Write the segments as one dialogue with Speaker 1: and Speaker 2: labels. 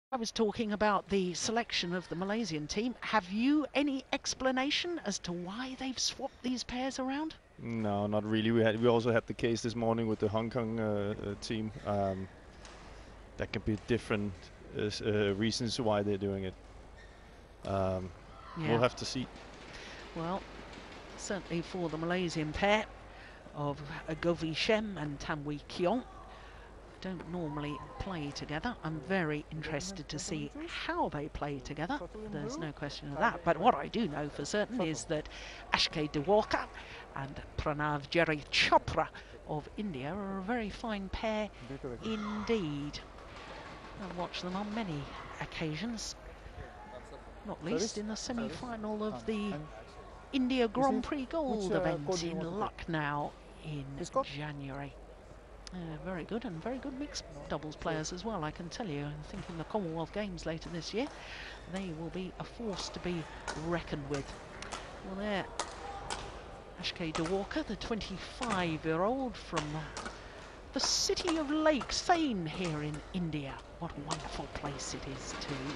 Speaker 1: I was talking about the selection of the Malaysian team. Have you any explanation as to why they've swapped these pairs around?
Speaker 2: No, not really. We also had the case this morning with the Hong Kong team. That can be different reasons why they're doing it. We'll have to see.
Speaker 1: Well, certainly for the Malaysian pair of Govi Shem and Tam Wee Kiong, don't normally play together. I'm very interested to see how they play together. There's no question of that. But what I do know for certain is that Ashkay Dewalker and Pranav Jerry Chopra of India are a very fine pair indeed. I've watched them on many occasions, not least in the semi-final of the India Grand Prix Gold event in Lucknow in January. Very good, and very good mixed doubles players as well, I can tell you. I think in the Commonwealth Games later this year, they will be a force to be reckoned with. Well, there, Ashkay Dewalker, the 25-year-old from the city of Lake Thane here in India. What a wonderful place it is too.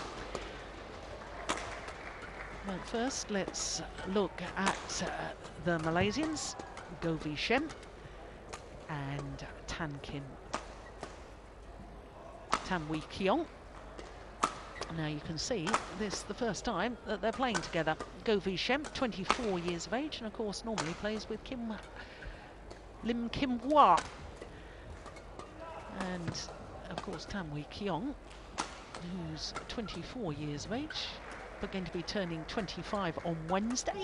Speaker 1: But first, let's look at the Malaysians, Govi Shem and Tam Wee Kiong. Now you can see this is the first time that they're playing together. Govi Shem, 24 years of age, and of course normally plays with Lim Kim Hwa. And of course Tam Wee Kiong, who's 24 years of age, but going to be turning 25 on Wednesday.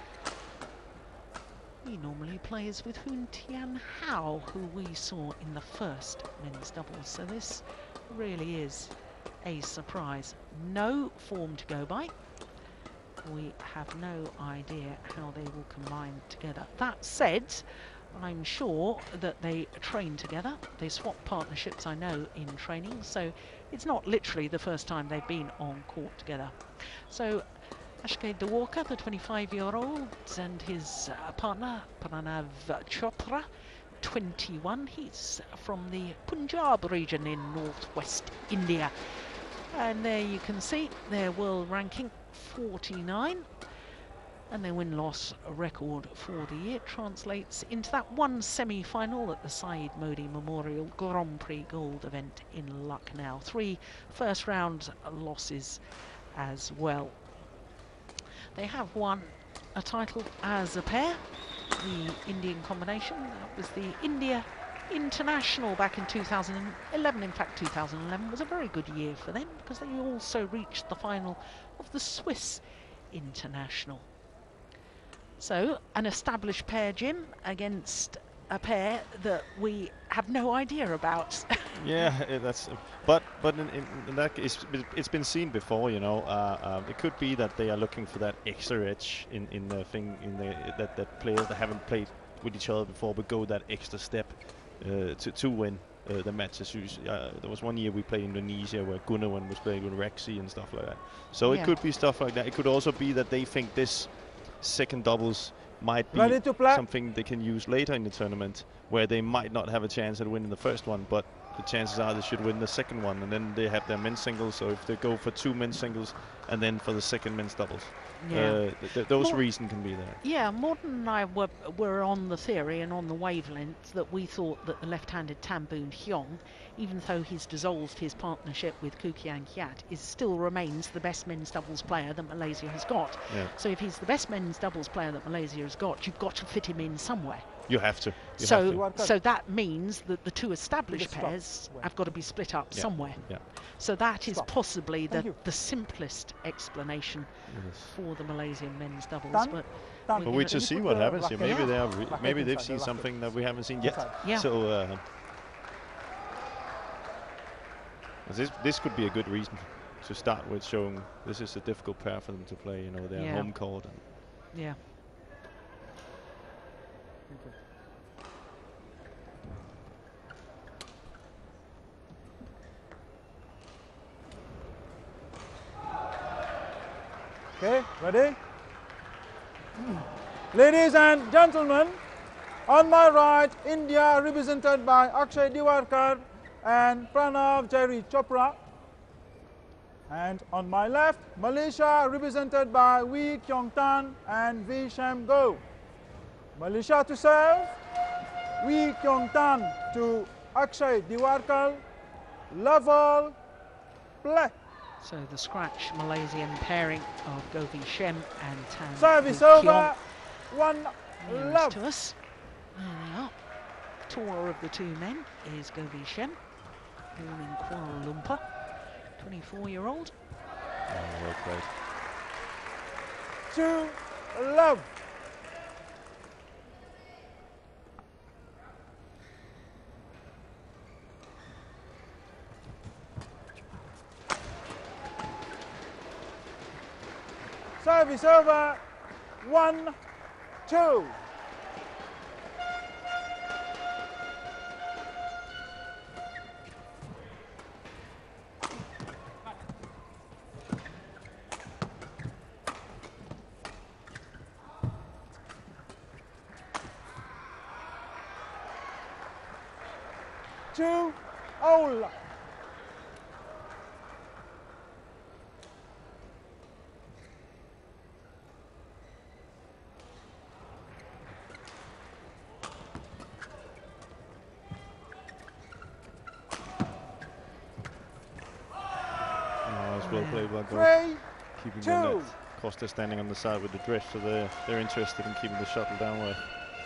Speaker 1: He normally plays with Hoon Tian Hao, who we saw in the first men's doubles. So this really is a surprise. No form to go by. We have no idea how they will combine together. That said, I'm sure that they train together. They swap partnerships, I know, in training. So it's not literally the first time they've been on court together. So Ashkay Dewalker, the 25-year-old, and his partner, Pranav Chopra, 21. He's from the Punjab region in northwest India. And there you can see their world ranking, 49. And their win-loss record for the year translates into that one semi-final at the Syed Modi Memorial Grand Prix Gold event in Lucknow. 3 first-round losses as well. They have won a title as a pair, the Indian combination. That was the India International back in 2011. In fact, 2011 was a very good year for them because they also reached the final of the Swiss International. So, an established pair, Jim, against a pair that we have no idea about.
Speaker 2: Yeah, that's. But in that case, it's been seen before, you know. It could be that they are looking for that extra edge in the thing, that players that haven't played with each other before would go that extra step to win the matches. There was one year we played Indonesia where Gunawan was playing with Rexy and stuff like that. So it could be stuff like that. It could also be that they think this second doubles might be something they can use later in the tournament, where they might not have a chance at winning the first one, but the chances are they should win the second one, and then they have their men's singles. So if they go for 2 men's singles and then for the second men's doubles, those reasons can be there.
Speaker 1: Yeah, Morden and I were on the theory and on the wavelength that we thought that the left-handed Tam Boon Hyong, even though he's dissolved his partnership with Koo Kian Hiat, still remains the best men's doubles player that Malaysia has got.
Speaker 2: Yeah.
Speaker 1: So if he's the best men's doubles player that Malaysia has got, you've got to fit him in somewhere.
Speaker 2: You have to.
Speaker 1: So that means that the 2 established pairs have got to be split up somewhere.
Speaker 2: Yeah.
Speaker 1: So that is possibly the simplest explanation for the Malaysian men's doubles. But
Speaker 2: we just see what happens here. Maybe maybe they've seen something that we haven't seen yet.
Speaker 1: Yeah.
Speaker 2: So this could be a good reason to start with, showing this is a difficult pair for them to play. You know, they're home court.
Speaker 1: Yeah.
Speaker 3: Okay, ready? Ladies and gentlemen, on my right, India represented by Ashkay Dewalker and Pranav Jerry Chopra. And on my left, Malaysia represented by Wee Kyong Tan and Wee Sham Go. Malaysia to serve. Wee Kyong Tan to Akshay Diwakar. Love all. Play.
Speaker 1: So the scratch Malaysian pairing of Govi Shem and Tan
Speaker 3: Service
Speaker 1: Wee Kiong
Speaker 3: over. One
Speaker 1: nearest
Speaker 3: love.
Speaker 1: to us. There they are. Taller of the two men is Govi Shem, born in Kuala Lumpur, 24-year-old.
Speaker 2: Well played.
Speaker 3: 2 love. Service over. 1-2. Two all.
Speaker 2: Well played by goal.
Speaker 3: 3-2.
Speaker 2: Keeping the net. Of course, they're standing on the side with the drift, so they're interested in keeping the shuttle downward.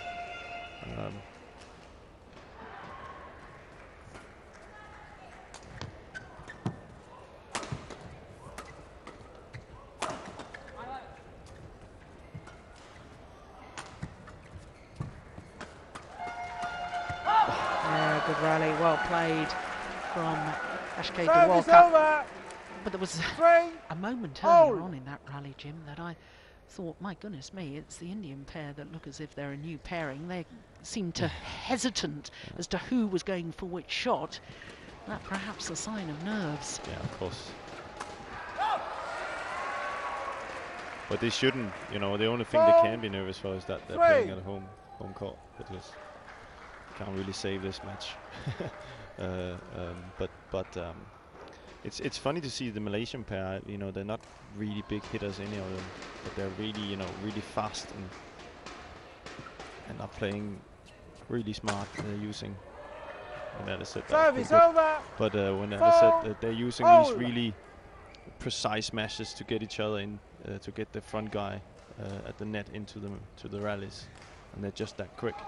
Speaker 1: Yeah, good rally, well played from Akshay
Speaker 3: Service
Speaker 1: Diwakar.
Speaker 3: over.
Speaker 1: But there was
Speaker 3: 3
Speaker 1: a moment
Speaker 3: all.
Speaker 1: earlier on in that rally, Jim, that I thought, my goodness me, it's the Indian pair that look as if they're a new pairing. They seemed to hesitant as to who was going for which shot. That perhaps a sign of nerves.
Speaker 2: Yeah, of course. But they shouldn't, you know, the only thing they can be nervous for is that they're playing at home court, because can't really save this match. It's funny to see the Malaysian pair, you know, they're not really big hitters, any of them, but they're really, you know, really fast and are playing really smart. They're using, when Alice said that,
Speaker 3: Service over.
Speaker 2: but when Alice said that they're using these really precise smashes to get each other in, to get the front guy at the net into the rallies, and they're just that quick,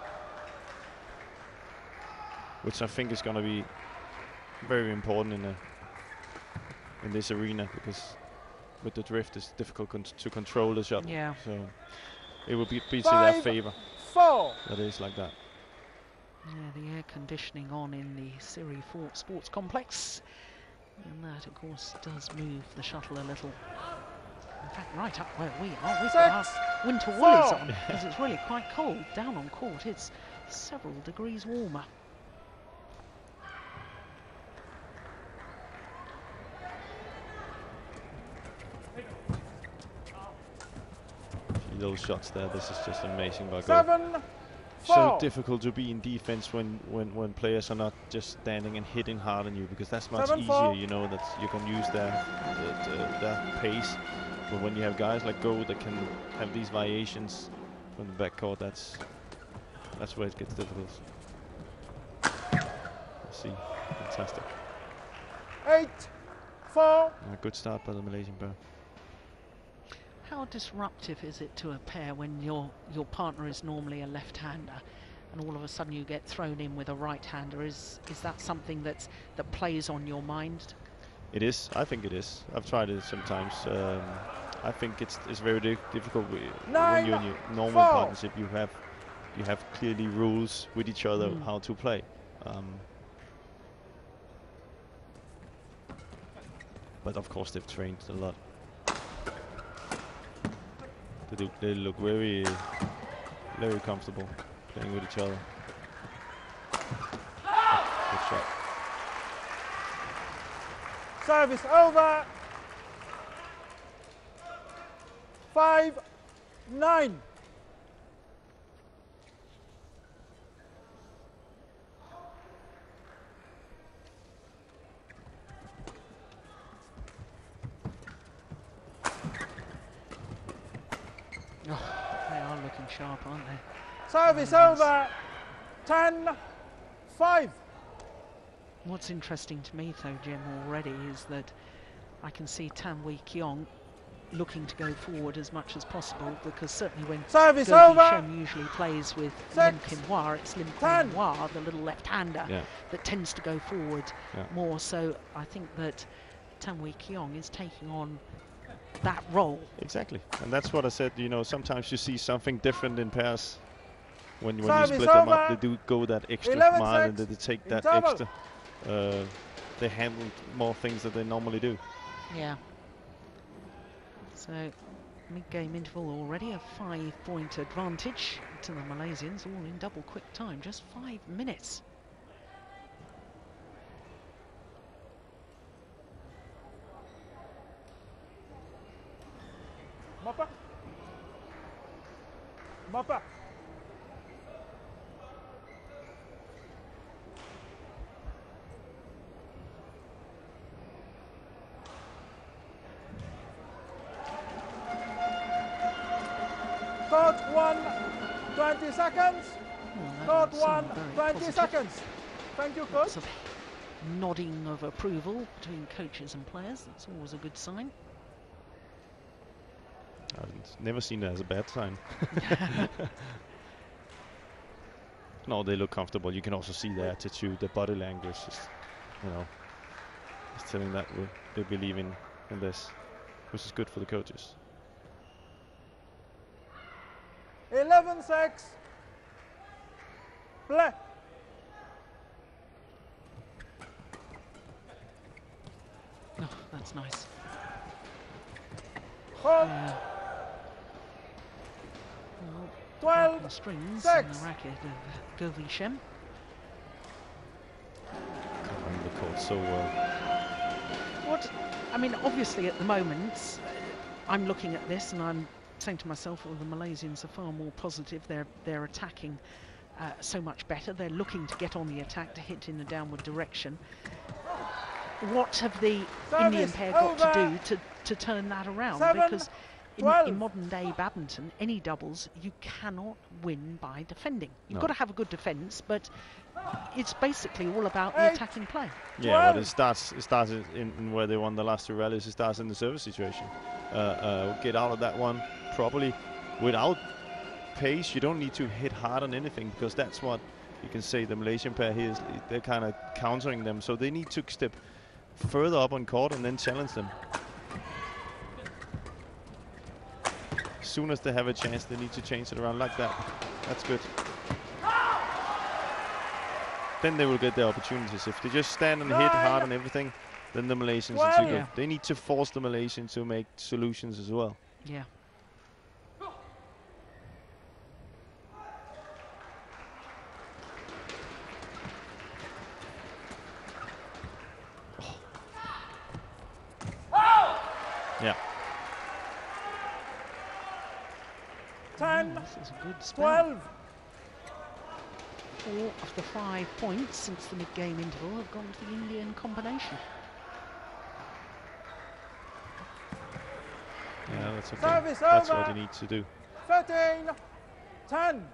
Speaker 2: which I think is going to be very important in this arena, because with the drift it's difficult to control the shot.
Speaker 1: Yeah.
Speaker 2: So it will be to their favor
Speaker 3: 5-4.
Speaker 2: that it is like that.
Speaker 1: Yeah, the air conditioning on in the Siri Fort Sports Complex, and that of course does move the shuttle a little. In fact, right up where we are, we've got our winter woolies on, because it's really quite cold. Down on court it's several degrees warmer.
Speaker 2: See those shots there, this is just amazing by goal.
Speaker 3: 7-4.
Speaker 2: So difficult to be in defense when players are not just standing and hitting hard on you, because that's much
Speaker 3: 7-4.
Speaker 2: easier, you know, that you can use their pace. But when you have guys like Go that can have these variations from the backcourt, that's where it gets difficult. Let's see, fantastic.
Speaker 3: 8-4.
Speaker 2: A good start by the Malaysian pair.
Speaker 1: How disruptive is it to a pair when your partner is normally a left-hander, and all of a sudden you get thrown in with a right-hander? Is that something that plays on your mind?
Speaker 2: It is. I think it is. I've tried it sometimes. I think it's very difficult when you're in your normal
Speaker 3: 9-4.
Speaker 2: partnership. You have clearly rules with each other how to play. But of course they've trained a lot. They look very comfortable playing with each other. Good shot.
Speaker 3: Service over. 5-9.
Speaker 1: sharp, aren't they?
Speaker 3: Service over. 10-5.
Speaker 1: What's interesting to me, though, Jim, already is that I can see Tan Wee Kiong looking to go forward as much as possible, because certainly when
Speaker 3: Service
Speaker 1: Go
Speaker 3: over.
Speaker 1: Vishem usually plays with Lim
Speaker 3: 6,
Speaker 1: Kim Hwa, it's Lim
Speaker 3: 10.
Speaker 1: Kim Hwa, the little left-hander,
Speaker 2: Yeah.
Speaker 1: that tends to go forward
Speaker 2: Yeah.
Speaker 1: more. So I think that Tan Wee Kiong is taking on that role.
Speaker 2: Exactly, and that's what I said. You know, sometimes you see something different in pairs when you
Speaker 3: Service
Speaker 2: split them up.
Speaker 3: over.
Speaker 2: They do go that extra
Speaker 3: 11-6
Speaker 2: mile, and they take
Speaker 3: in
Speaker 2: that
Speaker 3: double.
Speaker 2: extra. They handle more things that they normally do.
Speaker 1: Yeah. So mid-game interval already, a 5-point advantage to the Malaysians, all in double quick time, just 5 minutes.
Speaker 3: Moppa. Moppa. Court 1, 20 seconds.
Speaker 1: Well,
Speaker 3: Court
Speaker 1: that
Speaker 3: 1,
Speaker 1: seemed very
Speaker 3: 20
Speaker 1: positive.
Speaker 3: seconds. Thank you, coach.
Speaker 1: Lots of nodding of approval between coaches and players. That's always a good sign.
Speaker 2: I've never seen it as a bad sign. No, they look comfortable. You can also see their attitude, their body language. Is, you know, it's telling that they believe in this, which is good for the coaches.
Speaker 3: 11-6. Play.
Speaker 1: Oh, that's nice.
Speaker 3: Hold.
Speaker 1: Yeah. Well,
Speaker 3: 12,
Speaker 1: the strings
Speaker 3: 6.
Speaker 1: and the racket of Go Vishem.
Speaker 2: Covering the court so well.
Speaker 1: What, I mean, obviously at the moment, I'm looking at this and I'm saying to myself, well, the Malaysians are far more positive. They're attacking so much better. They're looking to get on the attack, to hit in a downward direction. What have the Indian
Speaker 3: Service
Speaker 1: pair got
Speaker 3: over.
Speaker 1: to do to turn that around?
Speaker 3: 7,
Speaker 1: Because in
Speaker 3: 12.
Speaker 1: modern day badminton, any doubles, you cannot win by defending. You've
Speaker 2: No.
Speaker 1: got to have a good defence, but it's basically all about the
Speaker 3: 8,
Speaker 1: attacking play.
Speaker 2: Yeah, but
Speaker 3: 12.
Speaker 2: it starts in where they won the last 2 rallies. It starts in the service situation. Get out of that one properly without pace. You don't need to hit hard on anything, because that's what you can say the Malaysian pair here is. They're kind of countering them, so they need to step further up on court and then challenge them. As soon as they have a chance, they need to change it around like that. That's good. Then they will get their opportunities. If they just stand and hit hard on everything, then the Malaysians are too good.
Speaker 1: Yeah.
Speaker 2: They need to force the Malaysians to make solutions as well.
Speaker 1: Yeah.
Speaker 2: Yeah.
Speaker 3: 10,
Speaker 1: This is a good spell.
Speaker 3: 12.
Speaker 1: 4 of the 5 points since the mid-game interval have gone to the Indian combination.
Speaker 2: Yeah, that's okay.
Speaker 3: Service
Speaker 2: That's
Speaker 3: over.
Speaker 2: what you need to do.
Speaker 3: 13, 10.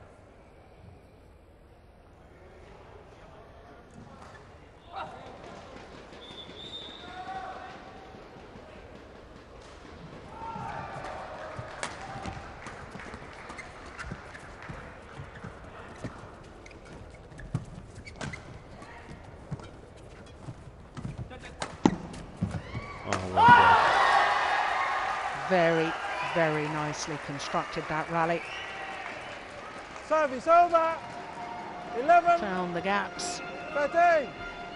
Speaker 2: Oh, well played.
Speaker 1: Very, very nicely constructed, that rally.
Speaker 3: Service over. 11,
Speaker 1: Found the gaps.
Speaker 3: 13.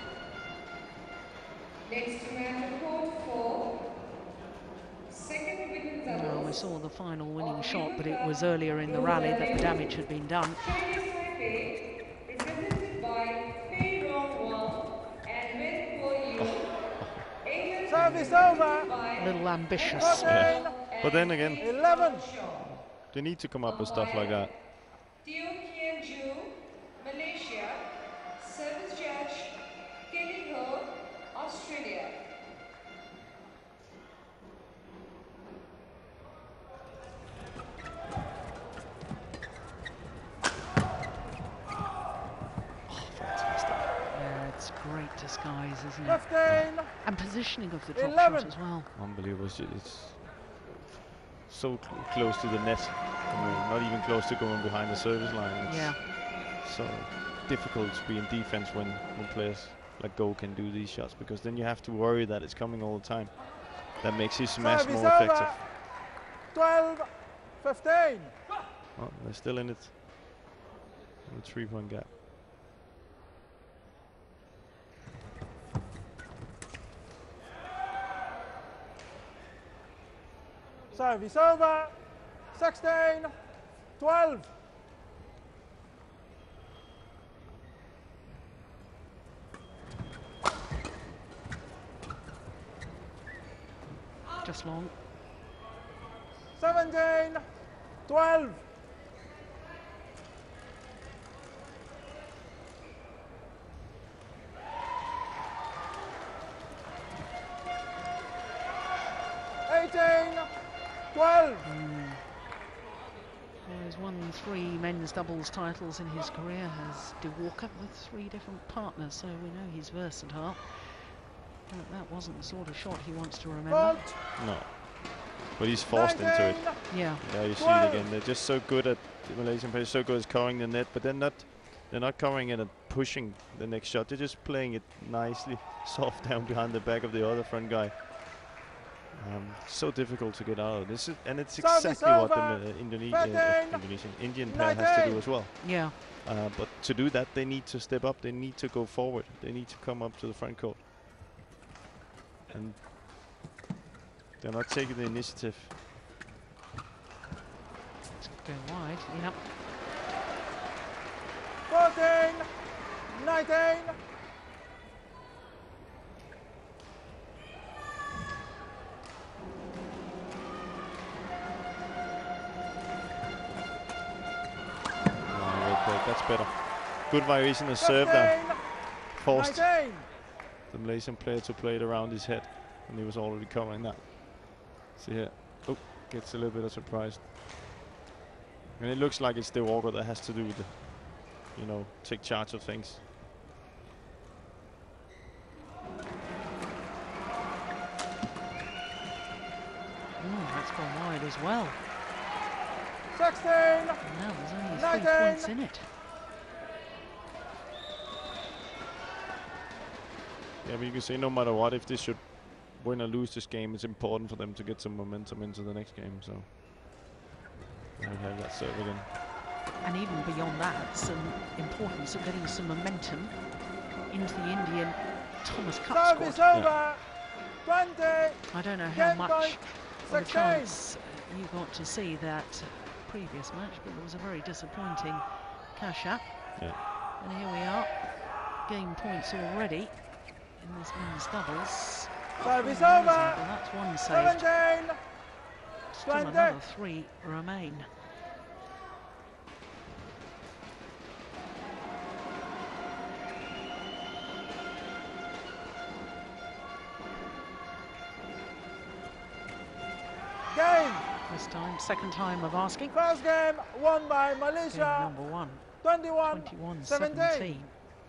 Speaker 4: Next to match court 4. Second women's
Speaker 1: Well, we
Speaker 4: doubles.
Speaker 1: saw the final winning shot, but it was earlier in the rally that the damage had been done.
Speaker 4: Chinese Taipei, represented by Fei Rongwang and Wen Kuo-yu. England
Speaker 3: Service over.
Speaker 1: A
Speaker 4: by
Speaker 1: little ambitious.
Speaker 3: 14,
Speaker 2: But then again,
Speaker 3: 11.
Speaker 2: they need to come up with stuff like that.
Speaker 4: Teo Kien Ju, Malaysia. Service judge, Kelly Ho, Australia.
Speaker 1: great disguise, isn't it?
Speaker 3: 15,
Speaker 1: And positioning of the drop
Speaker 3: 11.
Speaker 1: shot as well.
Speaker 2: Unbelievable. It's so close to the net. Not even close to going behind the service line. It's
Speaker 1: Yeah.
Speaker 2: so difficult to be in defense when players like Go can do these shots, because then you have to worry that it's coming all the time. That makes his smash
Speaker 3: Service
Speaker 2: more
Speaker 3: over.
Speaker 2: effective.
Speaker 3: 12, 15.
Speaker 2: Oh, they're still in it. A 3-point gap.
Speaker 3: Service over. 16, 12.
Speaker 1: Just long.
Speaker 3: 17, 12. Well,
Speaker 1: he's won 3 men's doubles titles in his career, has De Walker, with 3 different partners, so we know he's versatile. But that wasn't the sort of shot he wants to remember.
Speaker 3: fault.
Speaker 2: No. But he's forced into it.
Speaker 3: 19.
Speaker 1: Yeah,
Speaker 2: Yeah, you see it
Speaker 3: 12.
Speaker 2: again. They're just so good at, the Malaysian players so good at covering the net, but they're not covering it and pushing the next shot. They're just playing it nicely, soft down behind the back of the other front guy. So difficult to get out of this, and it's
Speaker 3: Service
Speaker 2: exactly what the
Speaker 3: over.
Speaker 2: Indian pair has to
Speaker 3: 19.
Speaker 2: do as well.
Speaker 1: yeah.
Speaker 2: But to do that, they need to step up. They need to go forward. They need to come up to the front court, and they're not taking the initiative.
Speaker 1: It's going wide, yep.
Speaker 3: 14, 19.
Speaker 2: That's better. Good variation of serve there.
Speaker 3: 15,
Speaker 2: Forced
Speaker 3: 19.
Speaker 2: the Malaysian player to play it around his head, and he was already covering that. See here. Oh, gets a little bit of surprise. And it looks like it's De Walker that has to do with the, take charge of things.
Speaker 1: That's gone wide as well.
Speaker 3: 16,
Speaker 1: And now there's only 3
Speaker 3: 19.
Speaker 1: points in it.
Speaker 2: Yeah, but you can say no matter what, if they should win or lose this game, it's important for them to get some momentum into the next game. So we have that serve again.
Speaker 1: And even beyond that, some importance of getting some momentum into the Indian Thomas Cup
Speaker 3: service
Speaker 1: squad.
Speaker 3: over. 20,
Speaker 1: I don't know how
Speaker 3: Game
Speaker 1: much
Speaker 3: point,
Speaker 1: of a
Speaker 3: 16.
Speaker 1: chance you got to see that previous match, but it was a very disappointing cash up.
Speaker 2: Yeah.
Speaker 1: And here we are, game points already in this men's doubles.
Speaker 3: Service
Speaker 1: Well,
Speaker 3: over.
Speaker 1: that's 1 saved.
Speaker 3: 17,
Speaker 1: Still
Speaker 3: 20.
Speaker 1: another 3 remain.
Speaker 3: game.
Speaker 1: This time, second time of asking.
Speaker 3: First game won by
Speaker 1: Game
Speaker 3: Malaysia.
Speaker 1: number 1,
Speaker 3: 21,
Speaker 1: 21-17.
Speaker 3: 17.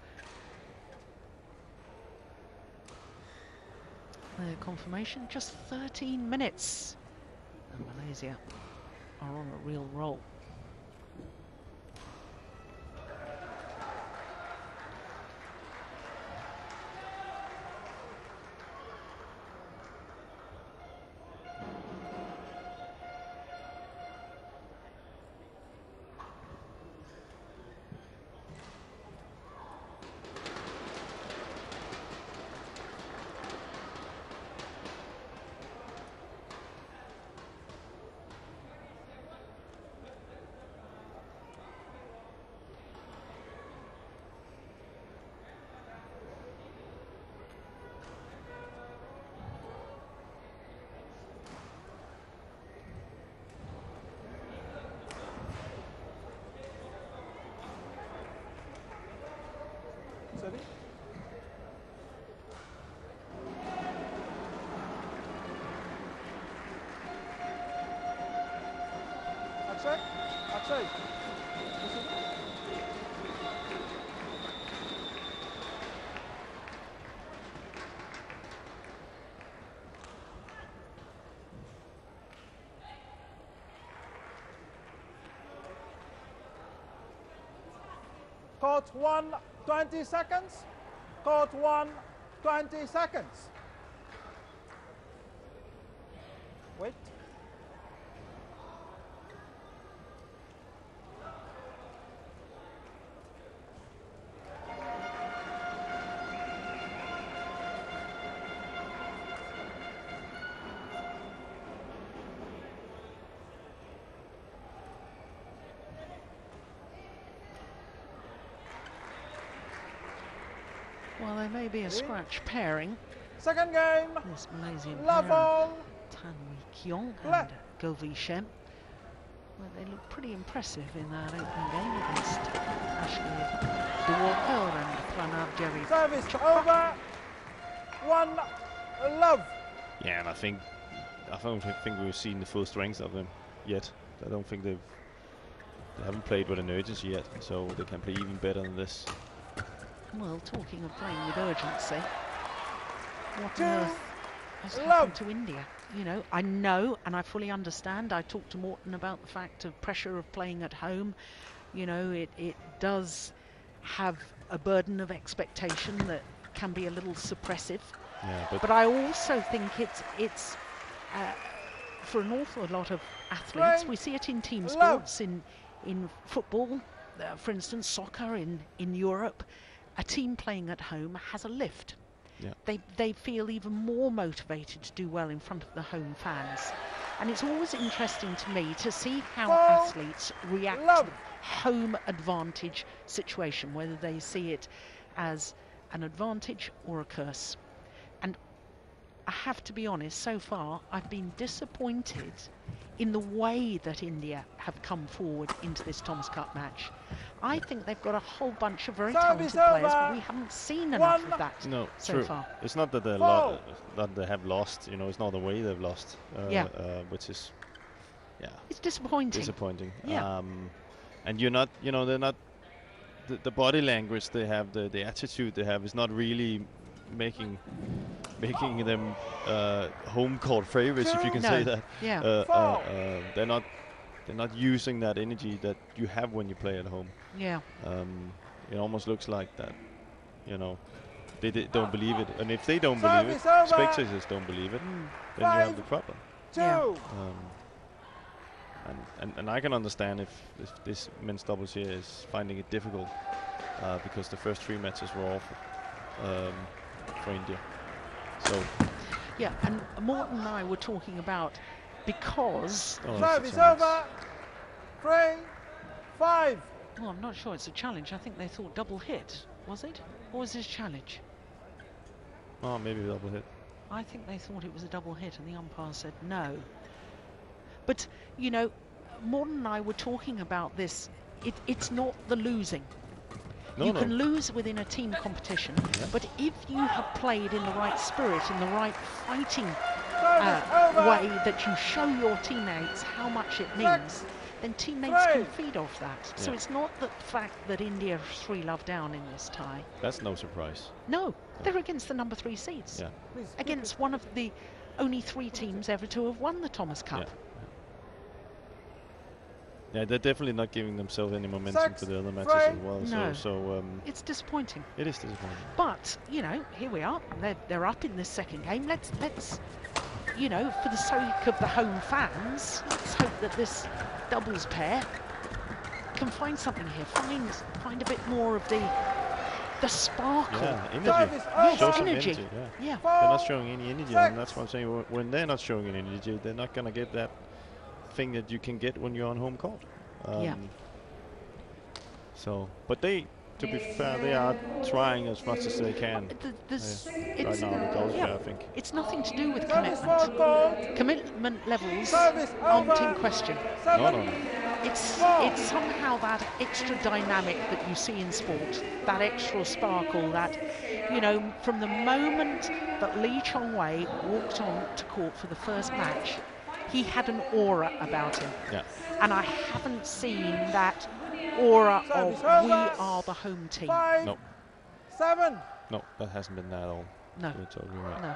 Speaker 1: Their confirmation, just 13 minutes. And Malaysia are on a real roll.
Speaker 3: Sorry. Akshay, Akshay. This is Court 1, 20 seconds. Court 1, 20 seconds. Wait.
Speaker 1: Well, there may be a scratch pairing.
Speaker 3: Second game.
Speaker 1: This Malaysian
Speaker 3: Love
Speaker 1: pair,
Speaker 3: all.
Speaker 1: Tan Wee Kiong
Speaker 3: Black.
Speaker 1: and Go Wee Shem. Well, they look pretty impressive in that opening game against Ashley De Walker and Pranav Jerry.
Speaker 3: Service over. 1 love.
Speaker 2: Yeah, and I don't think we've seen the full strength of them yet. I don't think they haven't played with an urgency yet, so they can play even better than this.
Speaker 1: Well, talking of playing with urgency, what on earth has
Speaker 3: Love.
Speaker 1: happened to India? You know, I know and I fully understand. I talked to Morton about the fact of pressure of playing at home. You know, it does have a burden of expectation that can be a little suppressive.
Speaker 2: Yeah,
Speaker 1: But I also think it's for an awful lot of athletes.
Speaker 3: Right.
Speaker 1: We see it in team
Speaker 3: Love.
Speaker 1: sports, in football, for instance, soccer in Europe. A team playing at home has a lift.
Speaker 2: Yeah.
Speaker 1: They feel even more motivated to do well in front of the home fans. And it's always interesting to me to see how
Speaker 3: Foul.
Speaker 1: athletes react to
Speaker 3: Love.
Speaker 1: the home advantage situation, whether they see it as an advantage or a curse. And I have to be honest, so far I've been disappointed in the way that India have come forward into this Thomas Cup match. I think they've got a whole bunch of very
Speaker 3: Service
Speaker 1: talented players, but
Speaker 3: over.
Speaker 1: we haven't seen enough
Speaker 3: One.
Speaker 1: of that
Speaker 2: No,
Speaker 1: so
Speaker 2: true.
Speaker 1: far.
Speaker 2: It's not that
Speaker 3: Foul.
Speaker 2: that they have lost. You know, it's not the way they've lost.
Speaker 1: Yeah.
Speaker 2: Which is, yeah,
Speaker 1: It's disappointing.
Speaker 2: disappointing.
Speaker 1: Yeah.
Speaker 2: And you're not, you know, they're not. The body language they have, the attitude they have, is not really making them home court favorites, if you can say
Speaker 1: No.
Speaker 2: that.
Speaker 1: Yeah.
Speaker 3: Foul.
Speaker 2: They're not using that energy that you have when you play at home.
Speaker 1: Yeah.
Speaker 2: It almost looks like that, you know, they don't believe it, and if they don't believe it,
Speaker 3: Service over.
Speaker 2: spectators don't believe it, then you have the problem.
Speaker 3: 2.
Speaker 1: Yeah.
Speaker 2: And I can understand if this men's doubles here is finding it difficult because the first 3 matches were awful for India. So
Speaker 1: Yeah, and Morton and I were talking about because,
Speaker 2: oh,
Speaker 3: Service
Speaker 2: it's a chance.
Speaker 3: over. 3, 5.
Speaker 1: well, I'm not sure it's a challenge. I think they thought double hit, was it? Or was this challenge?
Speaker 2: Oh, maybe a double hit.
Speaker 1: I think they thought it was a double hit and the umpire said no. But, you know, Morton and I were talking about this. It's not the losing.
Speaker 2: No,
Speaker 1: You
Speaker 2: no.
Speaker 1: can lose within a team competition,
Speaker 2: Yeah.
Speaker 1: but if you have played in the right spirit, in the right fighting
Speaker 3: Service over.
Speaker 1: way that you show your teammates how much it means, then teammates can feed off that. So
Speaker 2: Yeah.
Speaker 1: it's not the fact that India are 3-love down in this tie.
Speaker 2: That's no surprise.
Speaker 1: No, they're against the number 3 seeds.
Speaker 2: Yeah.
Speaker 3: Please, keep
Speaker 1: Against one of the only 3 teams ever to have won the Thomas Cup.
Speaker 2: Yeah. Yeah, they're definitely not giving themselves any momentum
Speaker 3: Six,
Speaker 2: for the other matches
Speaker 3: three.
Speaker 2: as well.
Speaker 1: No.
Speaker 2: So
Speaker 1: It's disappointing.
Speaker 2: it is disappointing.
Speaker 1: But, you know, here we are. They're up in this second game. Let's, you know, for the sake of the home fans, let's hope that this doubles pair can find something here. Find a bit more of the sparkle.
Speaker 2: Yeah, energy.
Speaker 3: Service
Speaker 1: Yes,
Speaker 2: Show
Speaker 3: over.
Speaker 2: some
Speaker 1: energy.
Speaker 2: energy. Yeah.
Speaker 1: Yeah.
Speaker 2: They're not showing any energy, and
Speaker 3: Six.
Speaker 2: that's what I'm saying. When they're not showing any energy, they're not gonna get that thing that you can get when you're on home court.
Speaker 1: Yeah.
Speaker 2: So, but they, to be fair, they are trying as much as they can
Speaker 1: There's,
Speaker 2: right
Speaker 1: it's,
Speaker 2: now. The doubles
Speaker 1: yeah.
Speaker 2: pair, I think.
Speaker 1: It's nothing to do with
Speaker 3: Service
Speaker 1: commitment.
Speaker 3: for court.
Speaker 1: Commitment levels
Speaker 3: Service
Speaker 1: aren't
Speaker 3: over.
Speaker 1: in question.
Speaker 2: No,
Speaker 3: 7.
Speaker 2: no.
Speaker 1: It's somehow that extra dynamic that you see in sport, that extra sparkle, that, you know, from the moment that Lee Chong-wei walked on to court for the first match, he had an aura about him.
Speaker 2: Yeah.
Speaker 1: And I haven't seen that aura of
Speaker 3: Service
Speaker 1: we
Speaker 3: over.
Speaker 1: are the home team.
Speaker 3: 5.
Speaker 2: No.
Speaker 3: 7.
Speaker 2: No, that hasn't been that at all.
Speaker 1: No,
Speaker 2: You're totally right.
Speaker 1: no.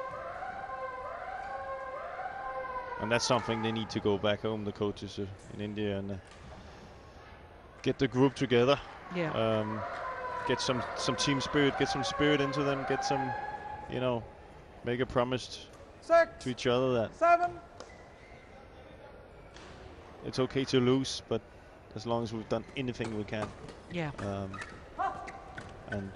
Speaker 2: And that's something they need to go back home, the coaches in India, and get the group together
Speaker 1: Yeah.
Speaker 2: Get some team spirit, get some spirit into them, get some, you know, make a promise
Speaker 3: 6,
Speaker 2: to each other that
Speaker 3: 7.
Speaker 2: it's okay to lose, but as long as we've done anything we can.
Speaker 1: Yeah.
Speaker 2: And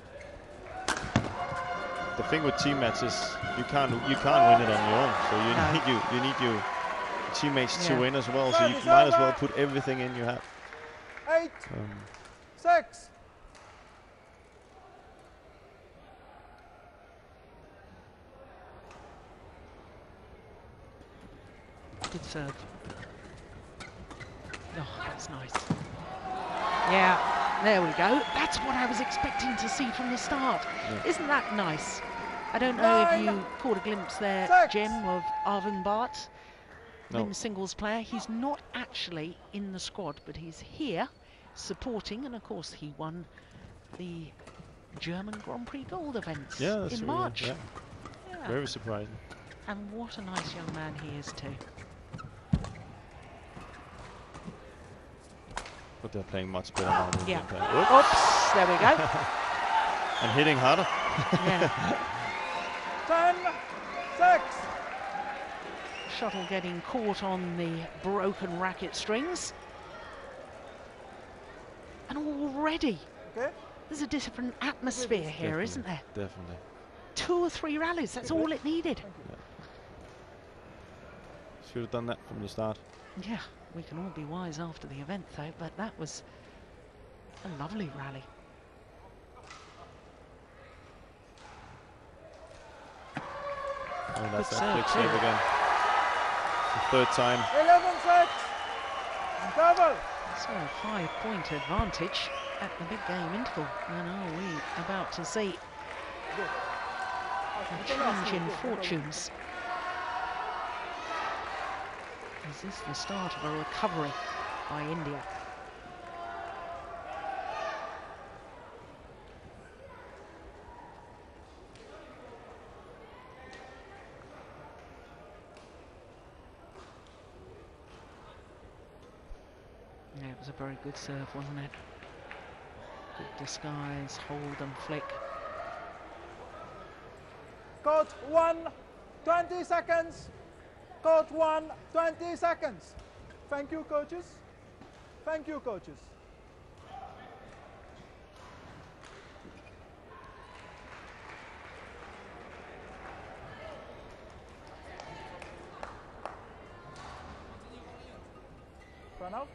Speaker 2: the thing with team matches, you can't win it on your own. So you need your teammates to win as well. So you might as well put everything in you have.
Speaker 3: 8, 6.
Speaker 1: Good serve. Oh, that's nice. Yeah, there we go. That's what I was expecting to see from the start.
Speaker 2: Yeah.
Speaker 1: Isn't that nice? I don't know if you caught a glimpse there,
Speaker 3: 6.
Speaker 1: Jim, of Arvind Bhatt,
Speaker 2: No.
Speaker 1: men's singles player. He's not actually in the squad, but he's here supporting, and of course he won the German Grand Prix Gold events in March.
Speaker 2: Yeah.
Speaker 1: Yeah.
Speaker 2: Very surprising.
Speaker 1: And what a nice young man he is too.
Speaker 2: But they're playing much better now. Than
Speaker 1: Yeah.
Speaker 2: Oops.
Speaker 1: Oops, there we go.
Speaker 2: And hitting harder.
Speaker 1: Yeah.
Speaker 3: 10, 6.
Speaker 1: Shuttle getting caught on the broken racket strings. And already
Speaker 3: Okay.
Speaker 1: there's a different atmosphere here, isn't there?
Speaker 2: Definitely.
Speaker 1: 2 or 3 rallies, that's all it needed.
Speaker 2: Should have done that from the start.
Speaker 1: Yeah, we can all be wise after the event though, but that was a lovely rally.
Speaker 2: Oh, that's
Speaker 1: Good
Speaker 2: that flick
Speaker 1: serve
Speaker 2: save
Speaker 1: too.
Speaker 2: again. The third time.
Speaker 3: 11, 6. Double.
Speaker 1: So a 5-point advantage at the big game interval. And are we about to see a change in fortunes? Is this the start of a recovery by India? Yeah, it was a very good serve, wasn't it? Good disguise, hold and flick.
Speaker 3: Court 1, 20 seconds. Court 1, 20 seconds. Thank you, coaches. Thank you, coaches. Pranav?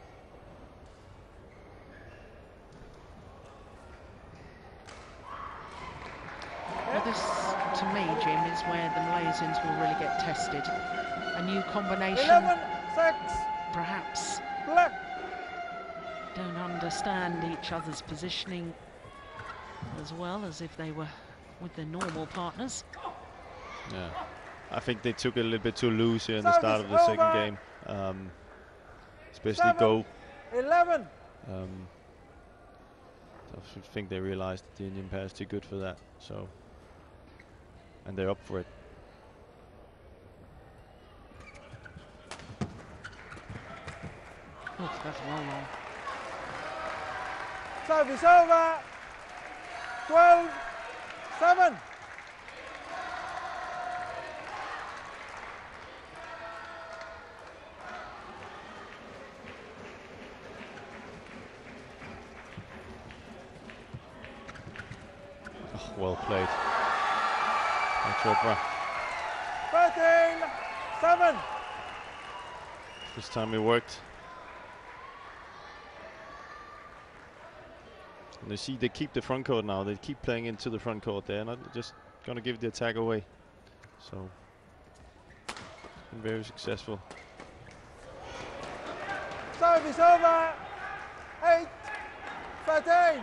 Speaker 1: Well, this, to me, Jim, is where the Malaysians will really get tested. A new combination,
Speaker 3: 11, 6.
Speaker 1: perhaps
Speaker 3: Black.
Speaker 1: don't understand each other's positioning as well as if they were with their normal partners.
Speaker 2: Yeah. I think they took it a little bit too loose here in the
Speaker 3: Service
Speaker 2: start of the second
Speaker 3: over.
Speaker 2: game. Especially
Speaker 3: 7,
Speaker 2: Go.
Speaker 3: 11.
Speaker 2: I think they realized that the Indian pair is too good for that. So, and they're up for it.
Speaker 1: Oh, that's well long.
Speaker 3: Service over. 12, 7.
Speaker 2: Oh, well played. Chopra.
Speaker 3: 13, 7.
Speaker 2: This time it worked. And you see they keep the front court now. They keep playing into the front court. They're not just going to give the attack away. So, been very successful.
Speaker 3: Service over. 8, 13.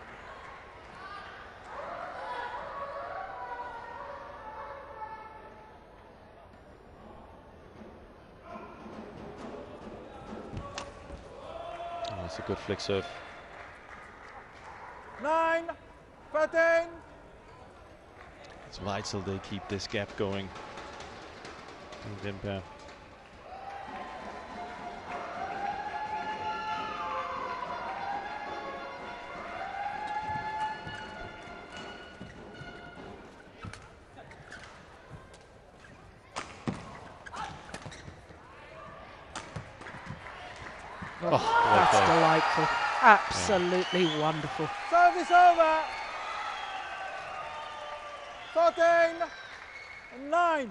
Speaker 2: Oh, that's a good flick serve.
Speaker 3: 9, 13.
Speaker 2: It's vital they keep this gap going. Indian pair.
Speaker 1: Oh,
Speaker 2: well
Speaker 1: that's
Speaker 2: played.
Speaker 1: delightful. Absolutely wonderful.
Speaker 3: Service over. 14-9.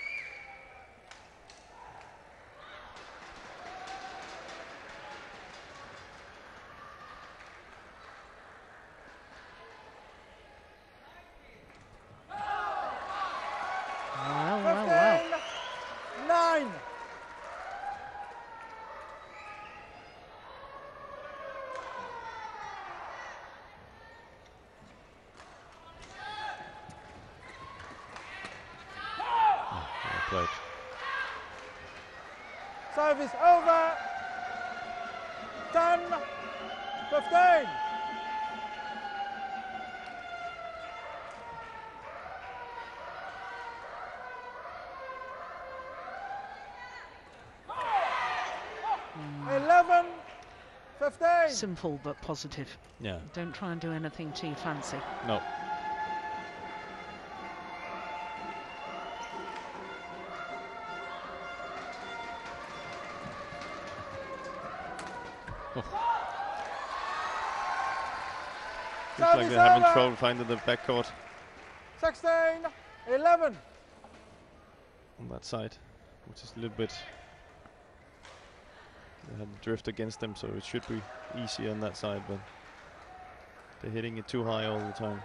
Speaker 1: Well.
Speaker 3: 15-9.
Speaker 2: Well played.
Speaker 3: Service over. 10-15.
Speaker 1: Mm.
Speaker 3: 11-15.
Speaker 1: Simple but positive.
Speaker 2: Yeah.
Speaker 1: Don't try and do anything too fancy.
Speaker 2: No. Looks like they're having trouble finding the backcourt
Speaker 3: 16-11.
Speaker 2: on that side, which is a little bit. They had drift against them, so it should be easy on that side, but they're hitting it too high all the time.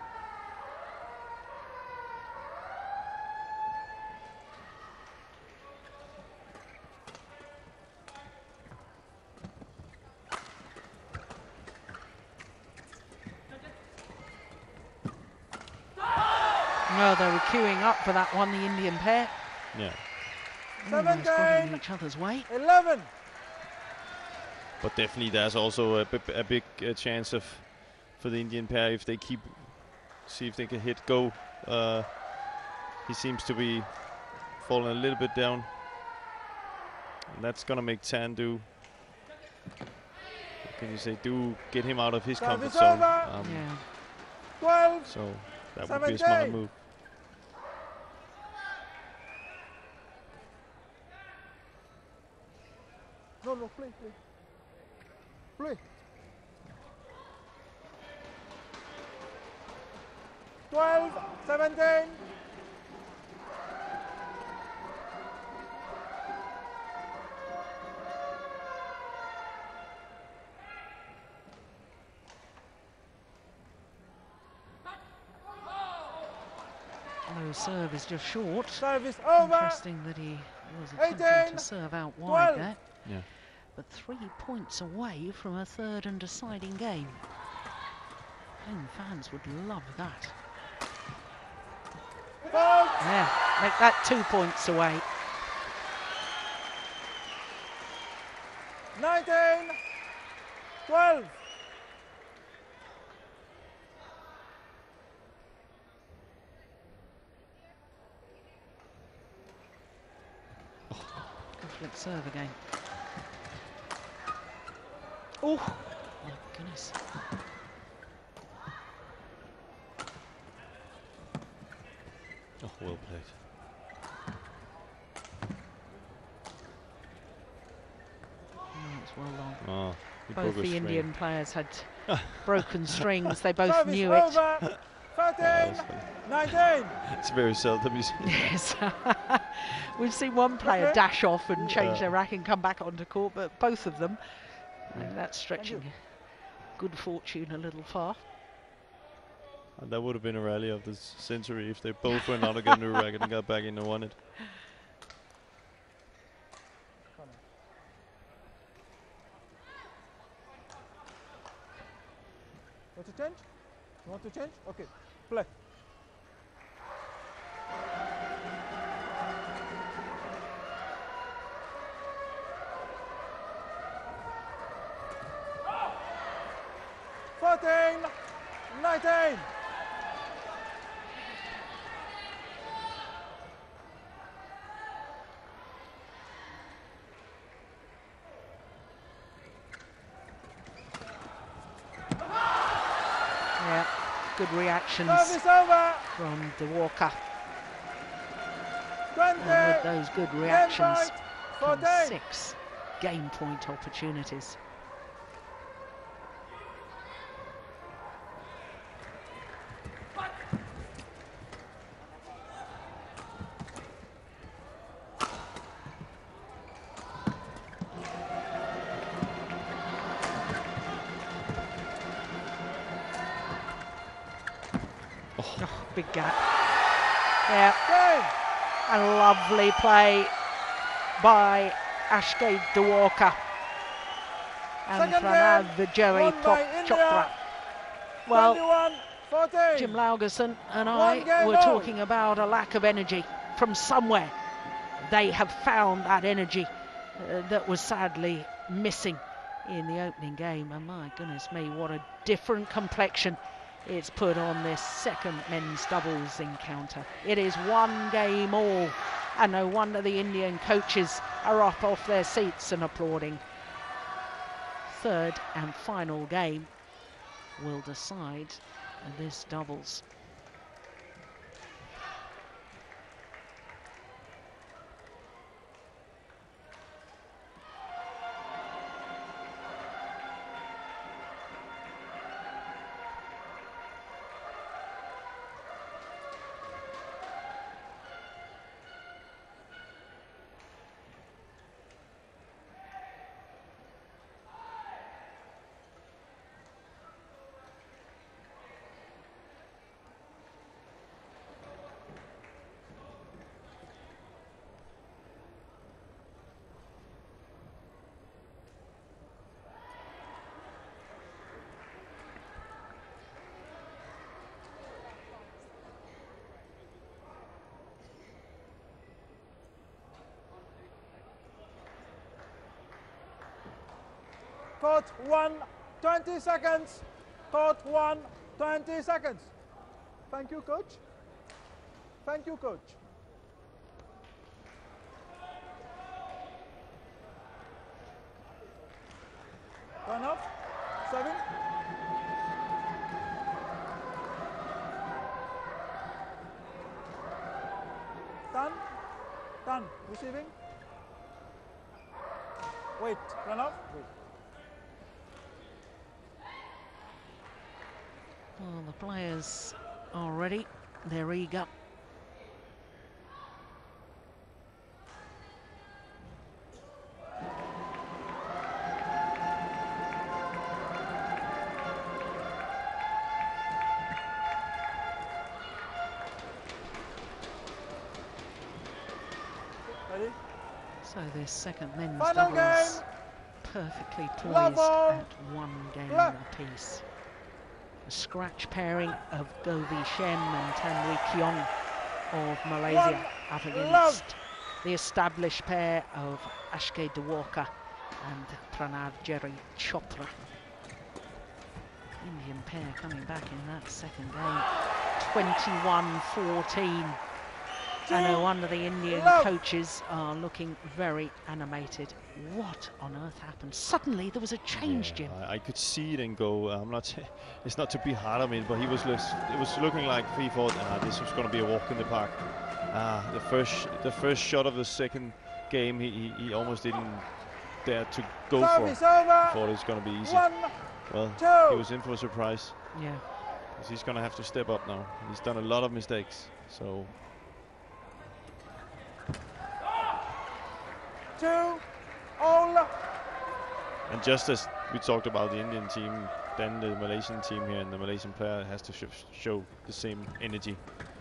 Speaker 1: No, they were queuing up for that one, the Indian pair.
Speaker 2: Yeah.
Speaker 1: Almost got in
Speaker 3: 17,
Speaker 1: each other's way.
Speaker 3: 11.
Speaker 2: But definitely there's also a big chance of for the Indian pair if they see if they can hit Go. He seems to be falling a little bit down. And that's gonna make Tan do. What can you say? Do get him out of his comfort
Speaker 3: Service
Speaker 2: zone.
Speaker 3: over.
Speaker 1: Yeah.
Speaker 3: 12.
Speaker 2: So that would be a
Speaker 3: 17.
Speaker 2: smart move.
Speaker 3: No, play. Play. 12-17.
Speaker 1: No, serve is just short.
Speaker 3: Service over.
Speaker 1: Interesting that he was attempting
Speaker 3: 18,
Speaker 1: to serve out
Speaker 3: 12.
Speaker 1: wide there.
Speaker 2: Yeah.
Speaker 1: But 3 points away from a third and deciding game. Home fans would love that.
Speaker 3: Fault.
Speaker 1: Yeah, make that 2 points away.
Speaker 3: 19-12.
Speaker 1: Good flick serve again. Oh, my goodness.
Speaker 2: Oh, well played.
Speaker 1: Oh, it's well long.
Speaker 2: Oh, he
Speaker 1: Both
Speaker 2: broke a
Speaker 1: the
Speaker 2: string.
Speaker 1: Indian players had broken strings. They both
Speaker 3: Service
Speaker 1: knew it.
Speaker 3: over.
Speaker 2: Yeah, that
Speaker 3: 13-19.
Speaker 2: It's very seldom you see.
Speaker 1: Yes. We've seen one player
Speaker 3: Okay.
Speaker 1: dash off and change
Speaker 2: Yeah.
Speaker 1: their rack and come back onto court, but both of them, and that's stretching
Speaker 3: you.
Speaker 1: good fortune a little far.
Speaker 2: And that would have been a rally of the century if they both went out again to a racket and got back in and won it.
Speaker 3: Want to change? You want to change? Okay. Play. Fourteen, 19.
Speaker 1: Yeah, good reactions
Speaker 3: Service over.
Speaker 1: from De Walker.
Speaker 3: 20.
Speaker 1: And with those good reactions
Speaker 3: point,
Speaker 1: come
Speaker 3: 14.
Speaker 1: 6 game point opportunities. Big gap. Yeah.
Speaker 3: Game.
Speaker 1: A lovely play by Ashke Dewalker and
Speaker 3: Second
Speaker 1: Pranav
Speaker 3: game,
Speaker 1: Vijay
Speaker 3: won by
Speaker 1: Chopra.
Speaker 3: India.
Speaker 1: Well,
Speaker 3: 21-14.
Speaker 1: Jim Laugerson and
Speaker 3: One
Speaker 1: I
Speaker 3: game
Speaker 1: were
Speaker 3: all.
Speaker 1: talking about a lack of energy from somewhere. They have found that energy that was sadly missing in the opening game, and my goodness me, what a different complexion it's put on this second men's doubles encounter. It is one game all, and no wonder the Indian coaches are up off their seats and applauding. Third and final game will decide this doubles.
Speaker 3: Court 1, 20 seconds. Court 1, 20 seconds. Thank you, coach. Thank you, coach. Turn off. 7. Done. Done. Receiving. Wait. Run off. Wait.
Speaker 1: Well, the players are ready. They're eager.
Speaker 3: Ready?
Speaker 1: So this second men's
Speaker 3: Final
Speaker 1: doubles
Speaker 3: game.
Speaker 1: perfectly
Speaker 3: Love
Speaker 1: poised
Speaker 3: all.
Speaker 1: at one game
Speaker 3: Love.
Speaker 1: apiece. A scratch pairing of Govi Shem and Tanwi Kiong of Malaysia up against
Speaker 3: love.
Speaker 1: the established pair of Ashke Dewalker and Pranav Jerry Chopra. Indian pair coming back in that second game. 21-14. And no wonder the Indian coaches are looking very animated. What on earth happened? Suddenly there was a change, Jim.
Speaker 2: I could see it and go. I'm not. It's not to be hard on him, but he was. It was looking like he thought this was going to be a walk in the park. The first shot of the second game, he almost didn't dare to go for.
Speaker 3: Service over.
Speaker 2: Thought it was going to be easy.
Speaker 3: 1,
Speaker 2: Well,
Speaker 3: 2.
Speaker 2: he was in for a surprise.
Speaker 1: Yeah.
Speaker 2: 'Cause he's going to have to step up now. He's done a lot of mistakes. So
Speaker 3: 2, all.
Speaker 2: and just as we talked about the Indian team, then the Malaysian team here and the Malaysian player has to show the same energy.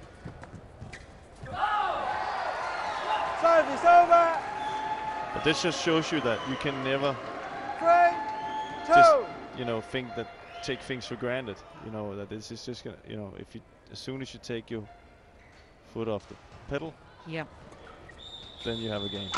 Speaker 3: Service over.
Speaker 2: But this just shows you that you can never
Speaker 3: 3, 2.
Speaker 2: just think that take things for granted. That this is just gonna, if you as soon as you take your foot off the pedal,
Speaker 1: Yeah.
Speaker 2: then you have a game.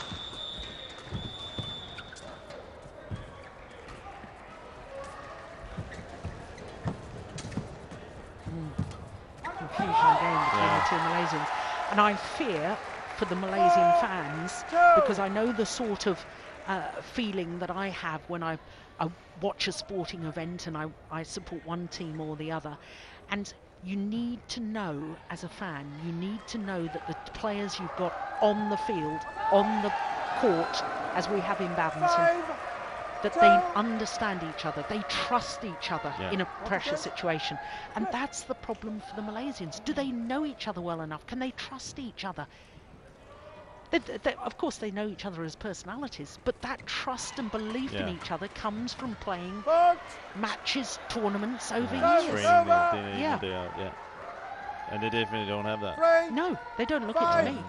Speaker 1: Confusion again between the two Malaysians. And I fear for the Malaysian fans, because I know the sort of feeling that I have when I watch a sporting event and I support one team or the other. And you need to know, as a fan, you need to know that the players you've got on the field, on the court, as we have in badminton,
Speaker 3: 5,
Speaker 1: that they understand each other, they trust each other
Speaker 2: Yeah.
Speaker 1: in a pressure situation. And that's the problem for the Malaysians. Do they know each other well enough? Can they trust each other? Of course, they know each other as personalities, but that trust and belief in
Speaker 2: Yeah.
Speaker 1: each other comes from playing
Speaker 3: court.
Speaker 1: matches, tournaments over
Speaker 3: Yeah.
Speaker 1: years.
Speaker 2: Training
Speaker 3: Over.
Speaker 2: day in
Speaker 1: Yeah.
Speaker 2: and day out, yeah. And they definitely don't have that.
Speaker 3: 3,
Speaker 1: No, they don't look it to
Speaker 3: Five.
Speaker 1: me.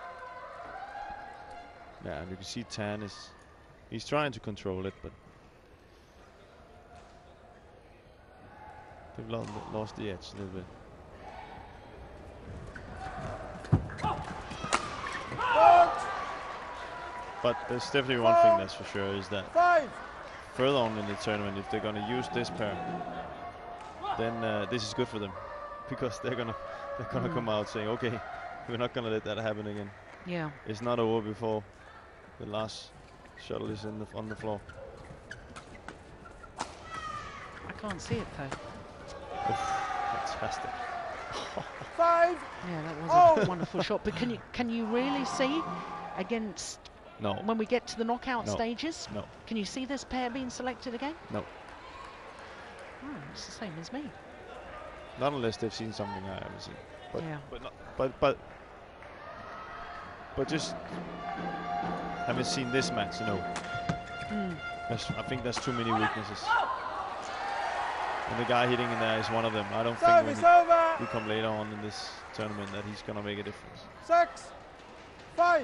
Speaker 2: Yeah, and you can see Tan he's trying to control it, but they've lost the edge a little bit.
Speaker 3: coach,
Speaker 2: But there's definitely one thing that's for sure is that
Speaker 3: 5,
Speaker 2: further on in the tournament, if they're going to use this pair, then this is good for them, because they're gonna come out saying, okay, we're not gonna let that happen again.
Speaker 1: Yeah.
Speaker 2: It's not over before the last shuttle is on the floor.
Speaker 1: I can't see it though.
Speaker 2: Fantastic.
Speaker 3: 5,
Speaker 1: Yeah, that was
Speaker 3: Oh.
Speaker 1: a wonderful shot. But can you really see against
Speaker 2: No.
Speaker 1: when we get to the knockout
Speaker 2: No.
Speaker 1: stages?
Speaker 2: No.
Speaker 1: Can you see this pair being selected again?
Speaker 2: No.
Speaker 1: Oh, it's the same as me.
Speaker 2: Not unless they've seen something I haven't seen. But
Speaker 1: Yeah.
Speaker 2: but just haven't seen this match. No.
Speaker 1: Mm.
Speaker 2: I think there's too many weaknesses. And the guy hitting in there is one of them. I don't think when
Speaker 3: service over,
Speaker 2: we come later on in this tournament that he's gonna make a difference.
Speaker 3: 6, 5.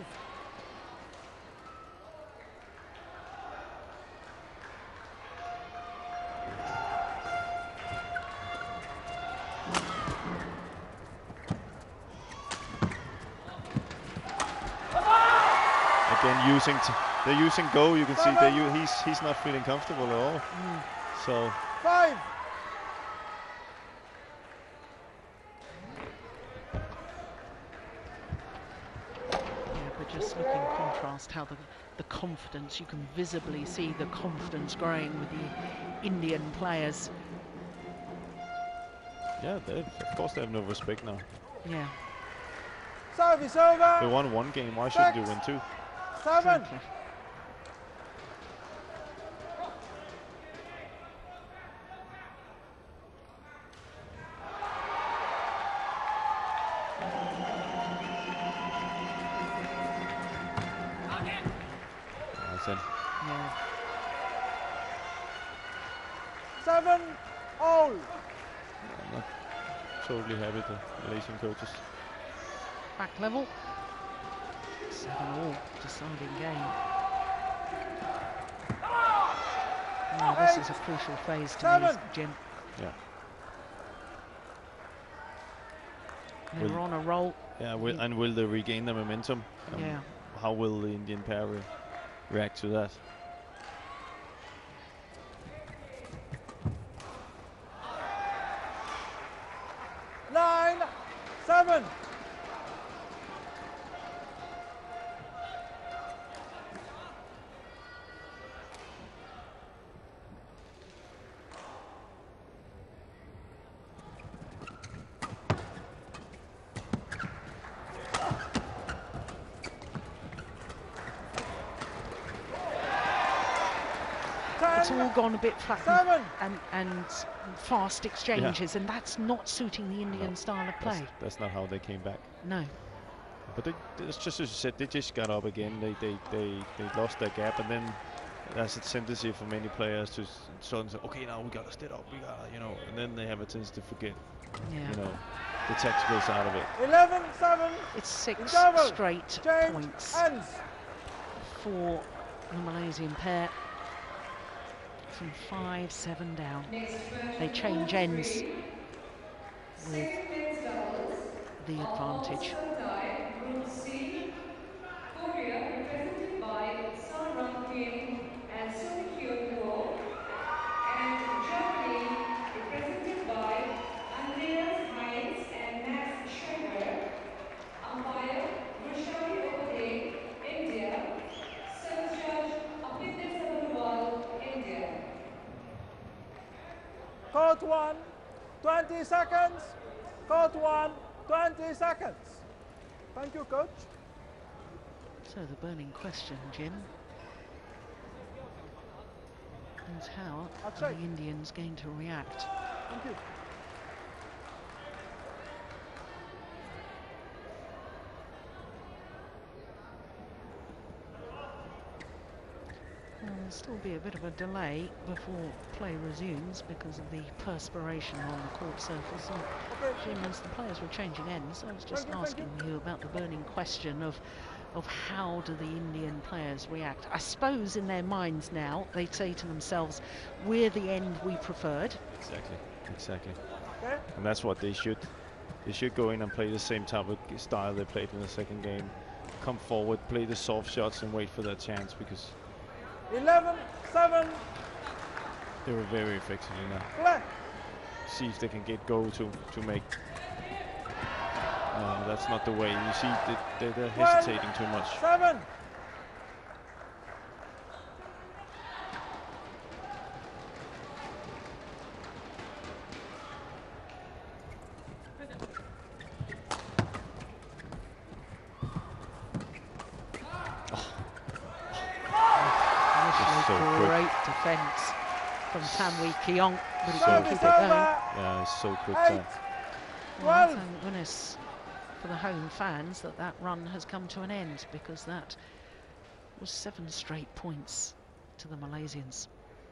Speaker 2: Again, they're using go. You can see he's not feeling comfortable at all. So
Speaker 3: 5,
Speaker 1: Yeah, but just look in contrast how the confidence, you can visibly see the confidence growing with the Indian players.
Speaker 2: yeah, of course they have no respect now.
Speaker 1: Yeah,
Speaker 3: service
Speaker 2: They
Speaker 3: over,
Speaker 2: won one game. Why shouldn't they win two?
Speaker 3: 7,
Speaker 1: exactly.
Speaker 2: That's it.
Speaker 1: Yeah.
Speaker 3: 7, all.
Speaker 2: I'm not totally happy with the Malaysian coaches.
Speaker 1: Back level. 7-all, deciding game. Oh, this is a crucial phase to me,
Speaker 3: 7.
Speaker 1: Jim.
Speaker 2: Yeah.
Speaker 1: They were on a roll.
Speaker 2: Yeah, and will they regain the momentum?
Speaker 1: Yeah.
Speaker 2: How will the Indian pair react to that?
Speaker 3: Nine, 7.
Speaker 1: It's all gone a bit flat
Speaker 3: 7.
Speaker 1: and fast exchanges, and that's not suiting the Indian
Speaker 2: No,
Speaker 1: style of play.
Speaker 2: That's not how they came back.
Speaker 1: No.
Speaker 2: But it's just as you said, they just got up again. They lost their gap, and then there's a tendency for many players to suddenly say, okay, now we gotta step up, we gotta, and then they have a tendency to forget,
Speaker 1: Yeah.
Speaker 2: the tactical side of it.
Speaker 3: 11, 7.
Speaker 1: It's 6
Speaker 3: Double.
Speaker 1: straight
Speaker 3: Change
Speaker 1: points
Speaker 3: ends.
Speaker 1: for the Malaysian pair. From 5-7 down. They change ends with the advantage.
Speaker 4: Group C, Korea represented by Sun Rang-Kim and Sung Hyun-ho, and Germany represented by Andreas Heinz and Max Schreber. Umpire Rushari Opade, India. Service judge Apitya Sabharwal, India.
Speaker 3: Court 1, 20 seconds. Court 1, 20 seconds. Thank you, coach.
Speaker 1: So the burning question, Jim, is how are the
Speaker 3: Akshay.
Speaker 1: Indians going to react?
Speaker 3: Thank you.
Speaker 1: There'll still be a bit of a delay before play resumes because of the perspiration on the court surface. And Jim, as the players were changing ends, I was just asking you about the burning question of how do the Indian players react. I suppose in their minds now, they say to themselves, we're the end we preferred.
Speaker 2: Exactly. And that's what they should. They should go in and play the same type of style they played in the second game. Come forward, play the soft shots and wait for their chance, because
Speaker 3: 11-7.
Speaker 2: they were very effective in that.
Speaker 3: Play.
Speaker 2: See if they can get goal to make. No, that's not the way. You see, they're hesitating too much.
Speaker 3: 7.
Speaker 1: Great defence from Tan Wee Keong, but he
Speaker 2: So
Speaker 1: can't keep it going.
Speaker 2: Yeah, it's so quick time.
Speaker 1: Well, thank goodness for the home fans that that run has come to an end, because that was 7 straight points to the Malaysians.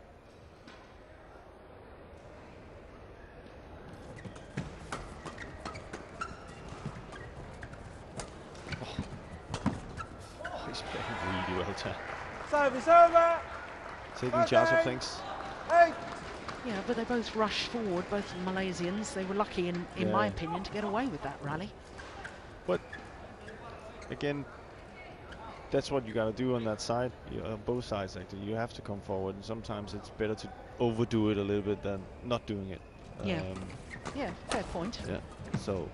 Speaker 2: Oh, he's playing really well, Tan.
Speaker 3: Service over.
Speaker 2: Taking charge of things.
Speaker 3: 8.
Speaker 1: Yeah, but they both rushed forward, both the Malaysians. They were lucky, in my opinion, to get away with that rally.
Speaker 2: But again, that's what you got to do on that side. On both sides, actually, you have to come forward. And sometimes it's better to overdo it a little bit than not doing it.
Speaker 1: Yeah. Yeah, fair point.
Speaker 2: Yeah. So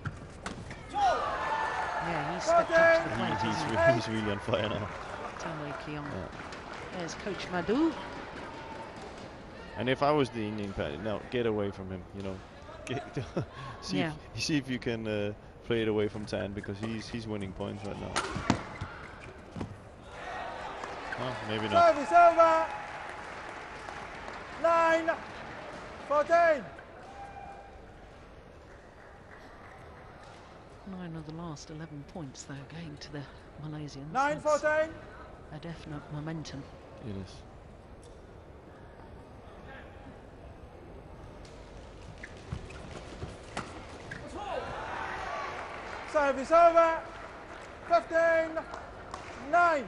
Speaker 1: Yeah, he's stepped up to the plate.
Speaker 2: he's really on fire now.
Speaker 1: Tan Wee Keong.
Speaker 2: Yeah.
Speaker 1: There's Coach Madhu.
Speaker 2: And if I was the Indian player, no, get away from him. You know, see if you can play it away from Tan, because he's winning points right now. Oh, maybe not.
Speaker 3: Service over. 9-14.
Speaker 1: 9 of the last 11 points, though, going to the Malaysians.
Speaker 3: 9-14.
Speaker 1: A definite momentum.
Speaker 2: It is.
Speaker 3: Service over. 15-9.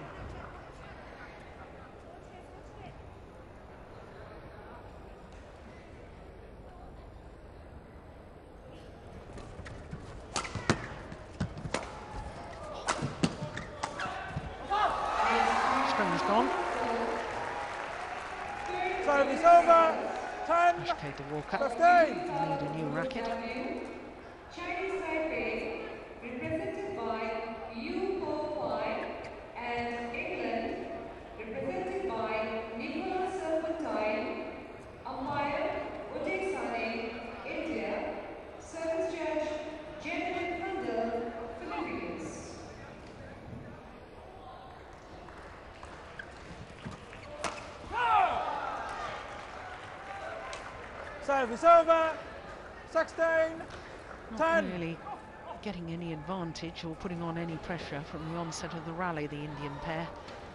Speaker 1: String's gone.
Speaker 3: Service over. 10.
Speaker 1: Ashkata Walker
Speaker 3: 15.
Speaker 1: need a new racket.
Speaker 4: Chinese Taipei, represented by Yu Ho Huai, and England, represented by Nicola Serpentine, umpire Uday Sane, India, service judge Jennifer Fundel, Philippines.
Speaker 3: Service over. 16.
Speaker 1: Not
Speaker 3: 10.
Speaker 1: really getting any advantage or putting on any pressure from the onset of the rally, the Indian pair.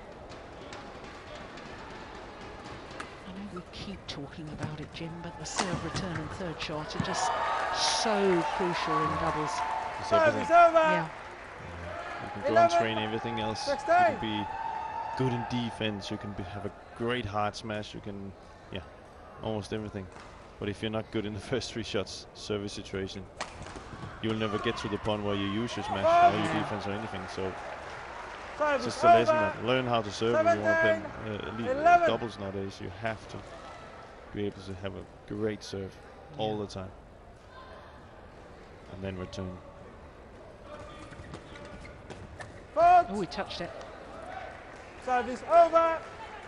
Speaker 1: I know we keep talking about it, Jim, but the serve, return and third shot are just so crucial in doubles.
Speaker 2: It's
Speaker 3: Service
Speaker 2: everything.
Speaker 3: over.
Speaker 1: Yeah,
Speaker 2: You can go and
Speaker 3: 11.
Speaker 2: train everything else. You
Speaker 3: 16.
Speaker 2: can be good in defense. You can have a great hard smash. You can, almost everything. But if you're not good in the first 3 shots, service situation, you'll never get to the point where you use your smash or your defense or anything. So it's
Speaker 3: Service
Speaker 2: just a lesson
Speaker 3: over.
Speaker 2: that learn how to serve if you want to play
Speaker 3: 11.
Speaker 2: doubles nowadays. You have to be able to have a great serve all the time, and then return.
Speaker 3: Foot.
Speaker 1: oh, he touched it.
Speaker 3: Service over.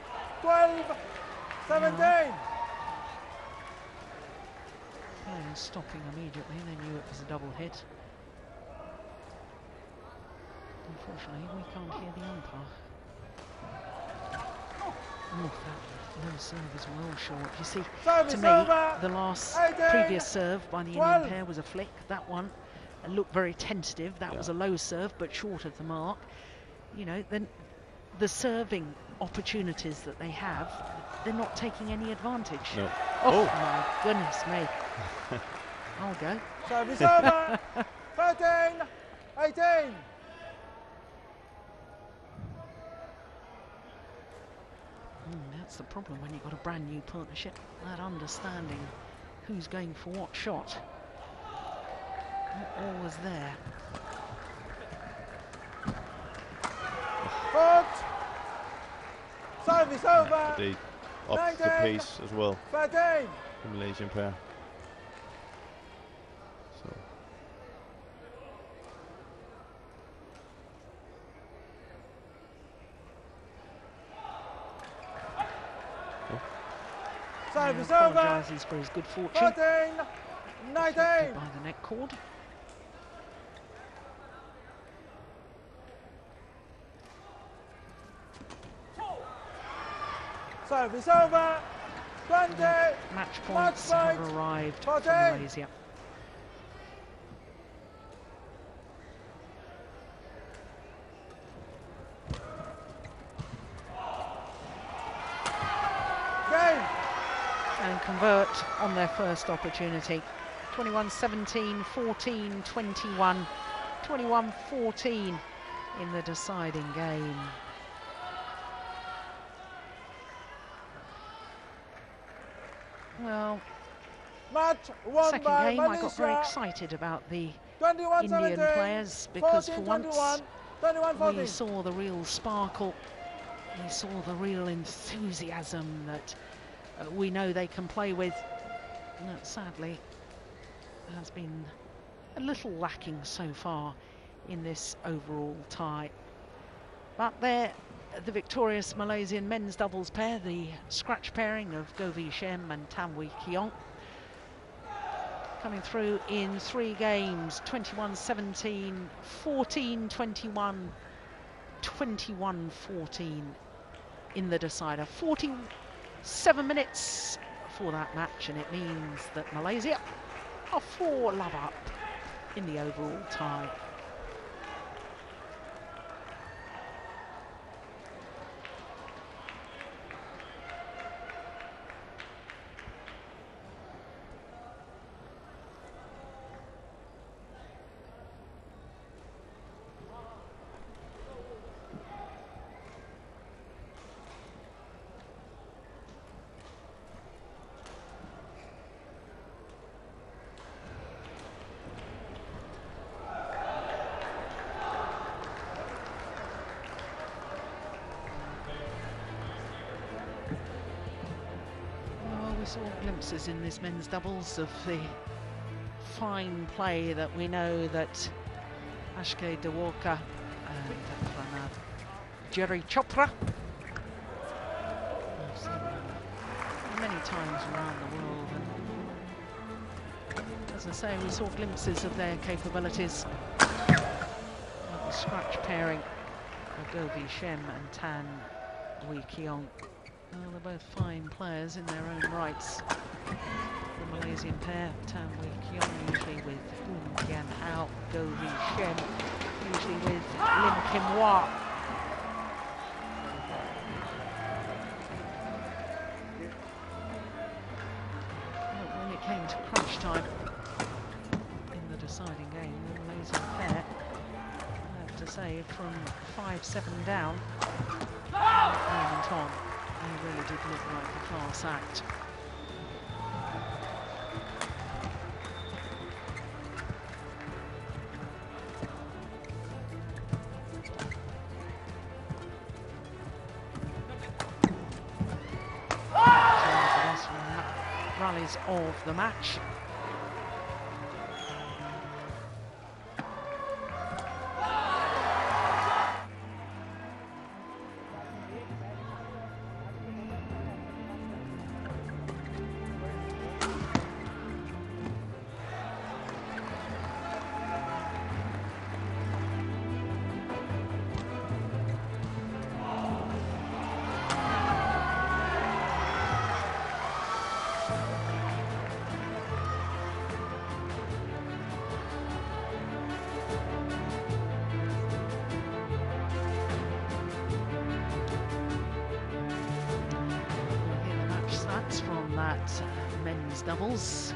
Speaker 3: 12-17.
Speaker 1: Players stopping immediately, they knew it was a double hit. Unfortunately, we can't hear the umpire. Oh, that low serve is well short. You see,
Speaker 3: Service
Speaker 1: to me,
Speaker 3: over.
Speaker 1: the last
Speaker 3: 18,
Speaker 1: previous serve by the
Speaker 3: 12.
Speaker 1: Indian pair was a flick. That one looked very tentative. That was a low serve, but short of the mark. You know, then the serving opportunities that they have, they're not taking any advantage.
Speaker 2: No.
Speaker 1: Oh, my goodness me. I'll go.
Speaker 3: Service over. 13, 18.
Speaker 1: That's the problem when you've got a brand new partnership, that understanding who's going for what shot. Not always there.
Speaker 3: Foot. Service over.
Speaker 2: They upped the
Speaker 3: 19,
Speaker 2: pace as well,
Speaker 3: 13.
Speaker 2: the Malaysian pair. So
Speaker 3: Service
Speaker 1: Now
Speaker 3: over.
Speaker 1: apologises for his good fortune.
Speaker 3: 14, 19.
Speaker 1: Affected by the neck cord.
Speaker 3: Service over. 20.
Speaker 1: Match points have
Speaker 3: point.
Speaker 1: arrived for
Speaker 3: 14.
Speaker 1: Malaysia.
Speaker 3: Game.
Speaker 1: And convert on their first opportunity. 21-17, 14-21, 21-14 in the deciding game. Well,
Speaker 3: Match won
Speaker 1: second
Speaker 3: by
Speaker 1: game I got very
Speaker 3: Malaysia.
Speaker 1: excited about the
Speaker 3: 21,
Speaker 1: Indian
Speaker 3: 17,
Speaker 1: players because for
Speaker 3: 14,
Speaker 1: once
Speaker 3: 21, 21, 14.
Speaker 1: we saw the real sparkle, we saw the real enthusiasm that we know they can play with. That sadly has been a little lacking so far in this overall tie. But they're the victorious Malaysian men's doubles pair, the scratch pairing of Goh Wee Shem and Tan Wee Keong, coming through in 3 games, 21-17, 14-21, 21-14 in the decider. 47 minutes for that match, and it means that Malaysia are 4 love up in the overall tie. We saw glimpses in this men's doubles of the fine play that we know that Ashkay Dewalka and Pranab Jerry Chopra have seen many times around the world, and as I say, we saw glimpses of their capabilities of the scratch pairing of Goh Wee Shem and Tan Wee Keong. Well, they're both fine players in their own rights. The Malaysian pair, Tan Wee Keong usually with Boon Kian Hao, Goh Wee Shem usually with Lim Kim Wah. But when it came to crunch time in the deciding game, the Malaysian pair, I have to say, from 5-7 down, moment on, they really did look like a class act. So the last rallies of the match. at men's doubles.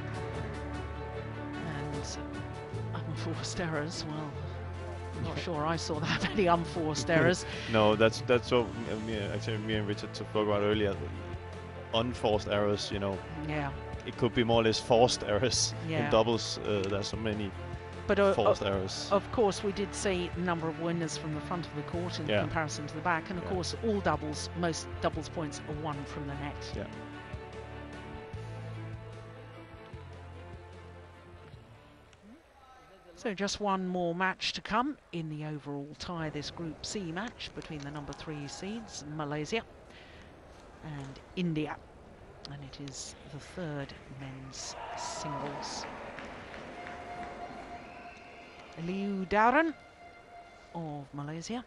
Speaker 1: And unforced errors, well, I'm not sure I saw that many unforced errors.
Speaker 2: No, that's what actually me and Richard spoke about earlier. Unforced errors, you know.
Speaker 1: Yeah.
Speaker 2: It could be more or less forced errors.
Speaker 1: Yeah.
Speaker 2: In doubles, there's so many
Speaker 1: But
Speaker 2: forced errors.
Speaker 1: of course, we did see a number of winners from the front of the court in comparison to the back, and of course, all doubles, most doubles points are won from the net.
Speaker 2: Yeah.
Speaker 1: So just one more match to come in the overall tie, this Group C match between the number 3 seeds, Malaysia and India. And it is the third men's singles. Liu Daran of Malaysia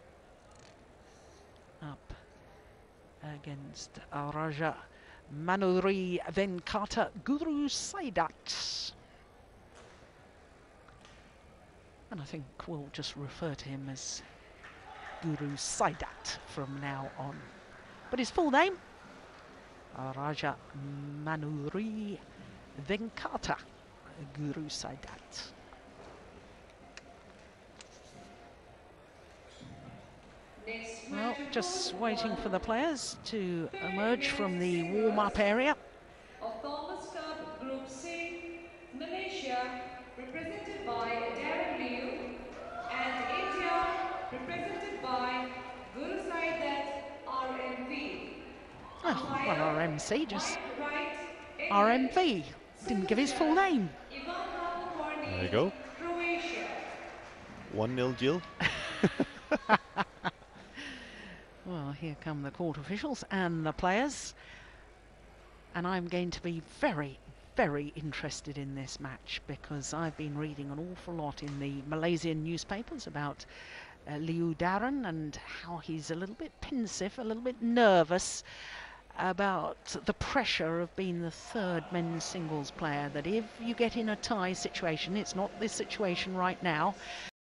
Speaker 1: up against Raja Manuri Venkata Guru Saidat. And I think we'll just refer to him as Guru Saidat from now on. But his full name, Raja Manuri Venkata Guru Saidat. Well, just waiting for the players to emerge from the warm-up area.
Speaker 4: Of Thomas Cup Group C, Malaysia, represented by Darren Liu, and India, represented by Guru Saidat RMV.
Speaker 1: Oh, well, RMC, just
Speaker 4: Right,
Speaker 1: RMV. Didn't give his full name.
Speaker 4: Ivan Papakorni,
Speaker 2: There you go.
Speaker 4: Croatia.
Speaker 2: 1-0 Jill.
Speaker 1: Well, here come the court officials and the players. And I'm going to be very, very interested in this match because I've been reading an awful lot in the Malaysian newspapers about Liu Daran and how he's a little bit pensive, a little bit nervous about the pressure of being the third men's singles player, that if you get in a tie situation, it's not this situation right now,